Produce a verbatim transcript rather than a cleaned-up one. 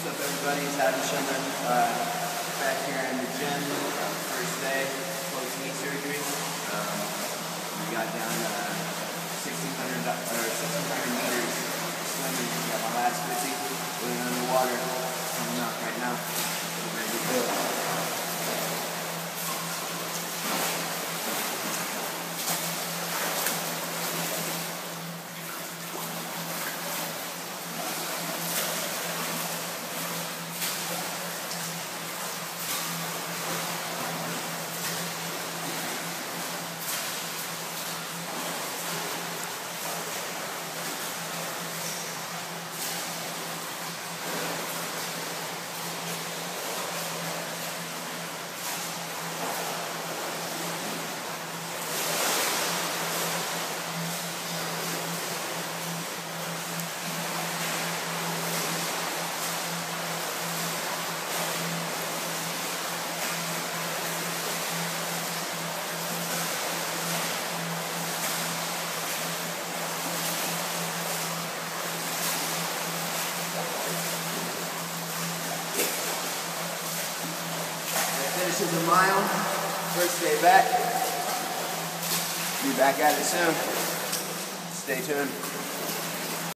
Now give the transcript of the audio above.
What's up, everybody? It's Adam Schindler, uh, back here in the gym, uh, first day, post-knee surgery. Um, we got down uh, sixteen hundred or sixteen hundred meters swimming. We got my last fifty, going underwater, coming up right now. We're ready to go. Finishes a mile, first day back. Be back at it soon. Stay tuned.